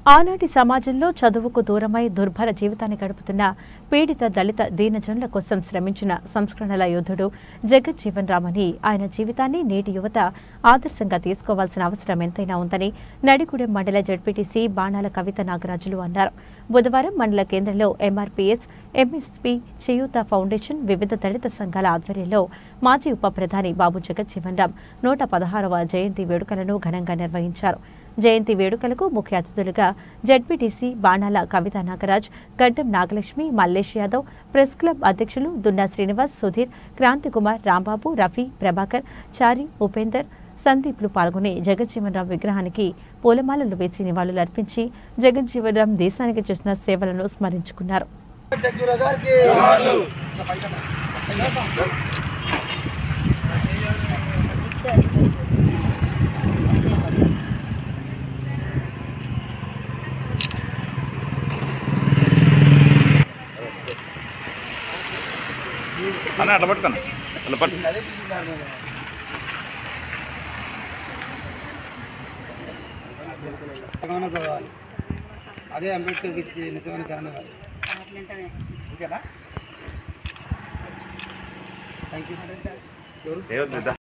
ఆనాటి సమాజంలో చదువుకు దూరమై దుర్భర జీవితాన్ని గడుపుతున్న పీడిత దళిత దీనజనుల కోసం శ్రమించిన సంస్కరణల యోధుడు జగజ్జీవన్ రామ్ అని ఆయన జీవితాన్ని నేటి యువత ఆదర్శంగా తీసుకోవాల్సిన అవసరం ఎంతైనా ఉందని నడిగూడెం మండల జడ్పీటీసీ బాణాల కవిత నాగరాజులు అన్నారు. బుధవారం మండల కేంద్రంలో ఎంఆర్పీఎస్, ఎంఎస్పీ, చేయూత ఫౌండేషన్, వివిధ దళిత సంఘాల ఆధ్వర్యంలో మాజీ ఉప ప్రధాని బాబు జగజ్జీవన్ రామ్ 116వ జయంతి వేడుకలను ఘనంగా నిర్వహించారు. జయంతి వేడుకలకు ముఖ్య అతిథులుగా జడ్పీటీసీ బాణాల కవిత నాగరాజ్, గడ్డం నాగలక్ష్మి, మల్లేష్ యాదవ్, ప్రెస్ క్లబ్ అధ్యక్షులు దున్నా శ్రీనివాస్, సుధీర్, క్రాంతికుమార్, రాంబాబు, రఫీ, ప్రభాకర్, చారి, ఉపేందర్, సందీప్లు పాల్గొని జగజ్జీవన్ రామ్ విగ్రహానికి పూలమాలలు వేసి నివాళులర్పించి జగజ్జీవన్ రామ్ దేశానికి చేసిన సేవలను స్మరించుకున్నారు. అట్లా పట్టుకోండి, అట్లా పట్టు. చదవాలి, అదే అంబేద్కర్కి ఇచ్చి నిజమైన కారణం. ఓకేనా? Thank you.